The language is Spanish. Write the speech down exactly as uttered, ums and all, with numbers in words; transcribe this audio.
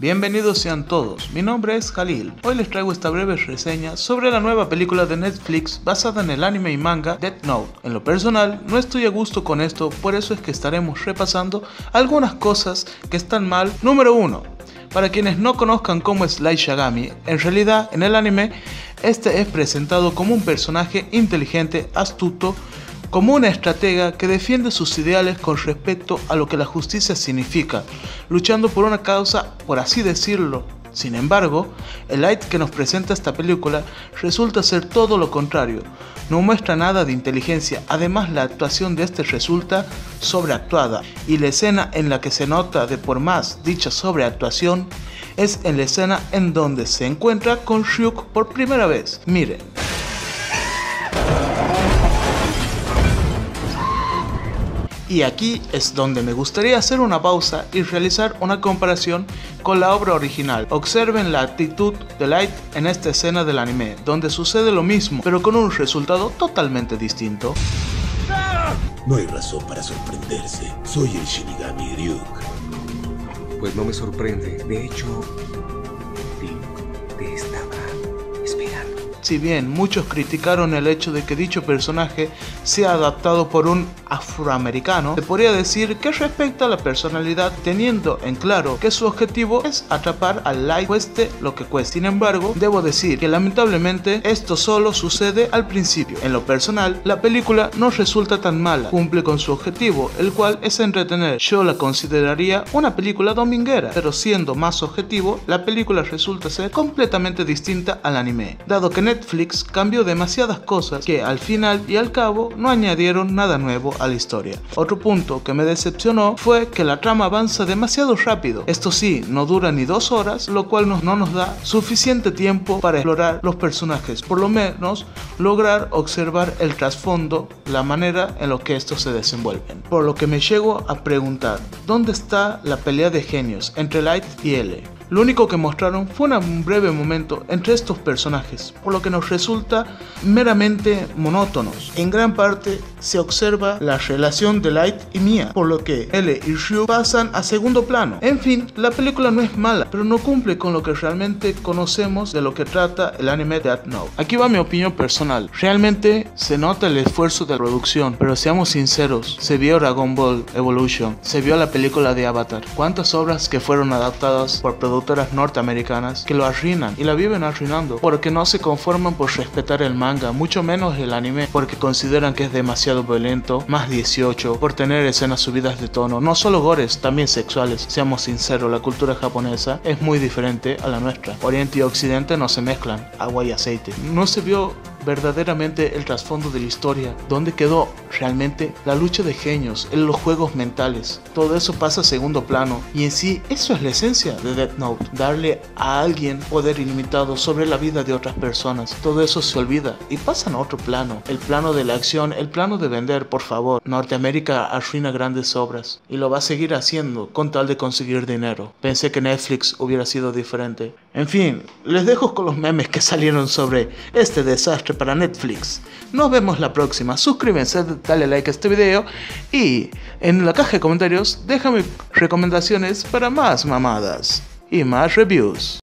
Bienvenidos sean todos, mi nombre es Khalil. Hoy les traigo esta breve reseña sobre la nueva película de Netflix basada en el anime y manga Death Note. En lo personal, no estoy a gusto con esto, por eso es que estaremos repasando algunas cosas que están mal. Número uno. Para quienes no conozcan cómo es Light Yagami, en realidad en el anime, este es presentado como un personaje inteligente, astuto, como una estratega que defiende sus ideales con respecto a lo que la justicia significa, luchando por una causa, por así decirlo. Sin embargo, el Light que nos presenta esta película resulta ser todo lo contrario, no muestra nada de inteligencia, además la actuación de este resulta sobreactuada, y la escena en la que se nota de por más dicha sobreactuación es en la escena en donde se encuentra con Ryuk por primera vez. Miren. Y aquí es donde me gustaría hacer una pausa y realizar una comparación con la obra original. Observen la actitud de Light en esta escena del anime, donde sucede lo mismo, pero con un resultado totalmente distinto. No hay razón para sorprenderse. Soy el Shinigami Ryuk. Pues no me sorprende. De hecho, Ryuk te estaba esperando. Si bien muchos criticaron el hecho de que dicho personaje sea adaptado por un afroamericano, se podría decir que respecta a la personalidad, teniendo en claro que su objetivo es atrapar al Light cueste lo que cueste. Sin embargo, debo decir que lamentablemente esto solo sucede al principio. En lo personal, la película no resulta tan mala, cumple con su objetivo, el cual es entretener. Yo la consideraría una película dominguera, pero siendo más objetivo, la película resulta ser completamente distinta al anime, dado que Netflix cambió demasiadas cosas que al final y al cabo no añadieron nada nuevo a la historia. Otro punto que me decepcionó fue que la trama avanza demasiado rápido. Esto sí, no dura ni dos horas, lo cual no, no nos da suficiente tiempo para explorar los personajes, por lo menos lograr observar el trasfondo, la manera en la que estos se desenvuelven. Por lo que me llego a preguntar, ¿dónde está la pelea de genios entre Light y L? Lo único que mostraron fue un breve momento entre estos personajes, por lo que nos resulta meramente monótonos. En gran parte se observa la relación de Light y Mia, por lo que L y Ryuk pasan a segundo plano. En fin, la película no es mala, pero no cumple con lo que realmente conocemos de lo que trata el anime Death Note. Aquí va mi opinión personal. Realmente se nota el esfuerzo de producción, pero seamos sinceros, se vio Dragon Ball Evolution, se vio la película de Avatar. ¿Cuántas obras que fueron adaptadas por productoras norteamericanas que lo arruinan y la viven arruinando porque no se conforman por respetar el manga, mucho menos el anime, porque consideran que es demasiado violento, más dieciocho, por tener escenas subidas de tono, no solo gores, también sexuales? Seamos sinceros, la cultura japonesa es muy diferente a la nuestra. Oriente y Occidente no se mezclan, agua y aceite. No se vio verdaderamente el trasfondo de la historia, dónde quedó realmente la lucha de genios, en los juegos mentales. Todo eso pasa a segundo plano, y en sí eso es la esencia de Death Note, darle a alguien poder ilimitado sobre la vida de otras personas. Todo eso se olvida y pasan a otro plano, el plano de la acción, el plano de vender. Por favor, Norteamérica arruina grandes obras y lo va a seguir haciendo con tal de conseguir dinero. Pensé que Netflix hubiera sido diferente. En fin, les dejo con los memes que salieron sobre este desastre para Netflix. Nos vemos la próxima. Suscríbanse, dale like a este video y en la caja de comentarios déjame recomendaciones para más mamadas y más reviews.